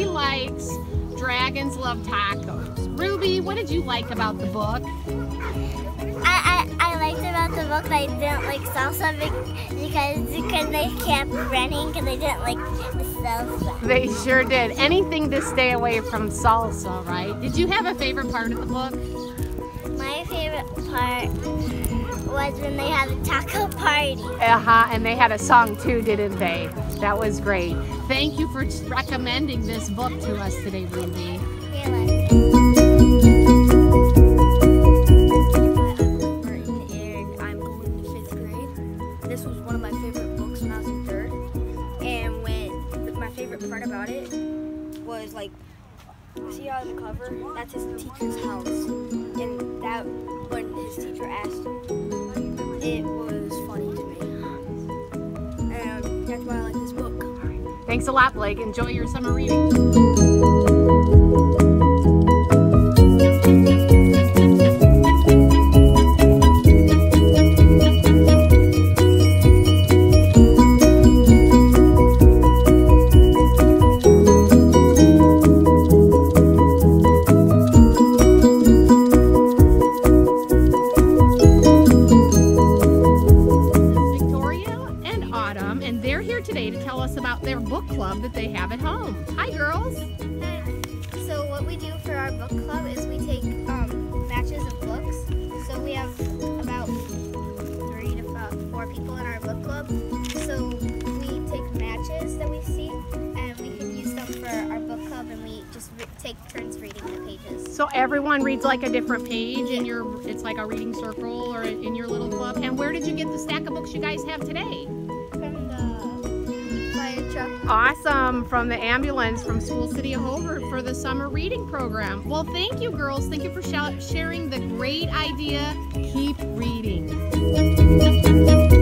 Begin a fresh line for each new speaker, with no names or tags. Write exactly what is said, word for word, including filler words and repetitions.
likes Dragons Love Tacos. Ruby, what did you like about the book?
I, I, I liked about the book that I didn't like salsa because, because they kept running because they didn't like the salsa.
They sure did. Anything to stay away from salsa, right? Did you have a favorite part of the book?
My favorite part was when they had a taco party.
Uh-huh, and they had a song too, didn't they? That was great. Thank you for recommending this book to us today, Ruby.
You're welcome.
This was one of my favorite books when I was in third, and when my favorite part about it was like, see on the cover, that's his teacher's house, and that when his teacher asked, it was funny to me, and that's why I like this book.
Thanks a lot, Blake. Enjoy your summer reading. And they're here today to tell us about their book club that they have at home. Hi, girls.
Hi. So what we do for our book club is we take um, matches of books. So we have about three to five, four people in our book club. So we take matches that we see, and we can use them for our book club, and we just re take turns reading the pages.
So everyone reads like a different page in your, it's like a reading circle or in your little club. And where did you get the stack of books you guys have today? Awesome, from the ambulance from School City of Hobart for the summer reading program. Well, thank you, girls. Thank you for sh sharing the great idea. Keep reading.